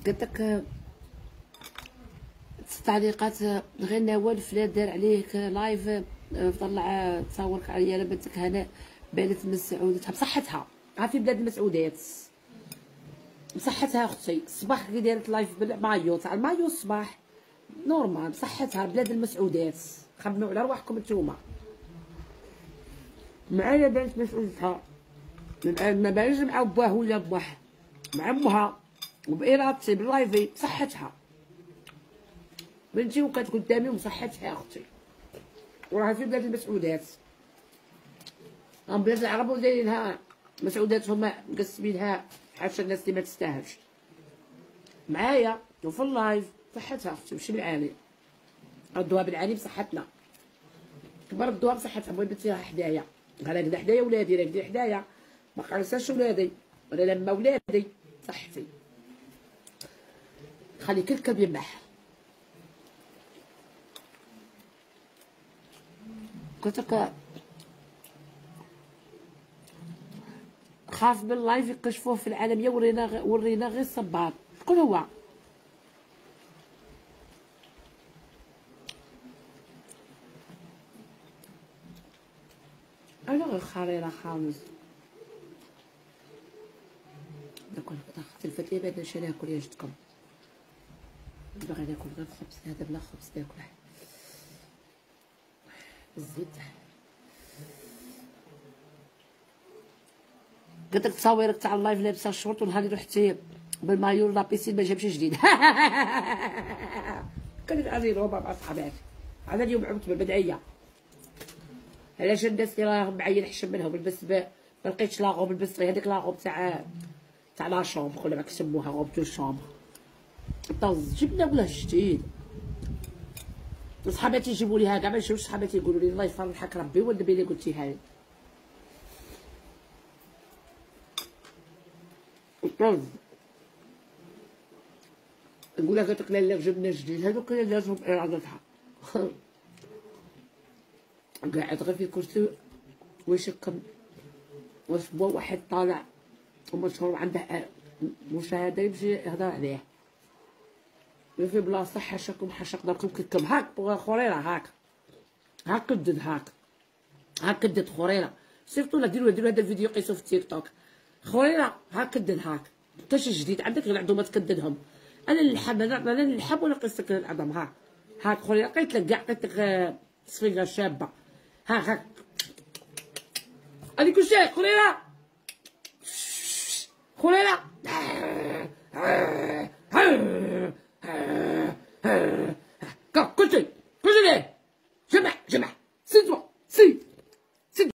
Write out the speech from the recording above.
قلت لك التعليقات غير نوال فلان دار عليك لايف طلع تصورك عليا بنتك هنا بانت مسعودتها بصحتها. عارفين بلاد المسعودات بصحتها اختي الصباح كي دارت لايف بالمايو تاع المايو الصباح نورمال بصحتها. بلاد المسعودات خمموا على رواحكم نتوما. معايا بنت مسعودتها ما بانش مع باه ولا بواه مع امها وبإرادتي باللايفي بصحتها بنتي وكانت قدامي ومصحتها اختي. وراه في بلاد المسعودات بلاد العرب ودايرينها مسعودات هما مقسمينها حاشا الناس اللي ما تستاهلش. معايا وفي اللايف صحتها اختي ماشي بالعاني ردوها بالعاني بصحتنا كبر ردوها بصحتها. بغيت بنتي راه حدايا راه كدا حدايا ولادي راه كدا حدايا ما قرصاش ولادي ولا لما ولادي صحتي خلي كل كلب يمح. قلت لك خاف من لايف يكشفوه في العالميه ورينا غير صبار. شكون هو؟ انا غير خريره خامس ناكل تلفت لي بعد نمشي ناكل يا جدكم. باغي ناكل غير خبز هذا بلا خبز ناكل الزيت. قلت لك تصاويرك تاع اللايف لابسه الشورت ونهار رحتي بالمايو لابيسين ما جابش جديد. كانت غادي روبا مع صحاباتي هذا اليوم عمت بالبدعيه. علاش الناس اللي راهم معايا نحشم منهم نلبس ما لقيتش لا غوب لبست غير هذيك لا غوب تاع لا شومبر ولا ما كيسموها غوب دو شومبر طز جبنا ولا جديد. صحاباتي يجيبوا ليها كاع ما يجيوش صحاباتي يقولوا لي الله يفرحك ربي والنبي اللي قلتيها لي طز. نقول لها قلت لك لا جبنا جديد هذوك لازم بإرادتها. قاعد غير في كرسي ويشكم واش هو واحد طالع ومشهور عنده مشاهده يمشي يهضر عليه في بلاصه حاشاكم حاشاك داركم كيكم هاك خريره هاك كدد هاك كدد خريره سيرتو لا ديروا هذا الفيديو قيسوا في التيك توك خريره هاك كدد هاك حتى شي جديد عندك غير عندهم تكددهم. انا اللحم انا اللحم ولا قيس لك العظم هاك خريره لقيت لك كاع لقيت لك صفيقه شابه هاك هذيك كلشي خريره كلشي ليه جمع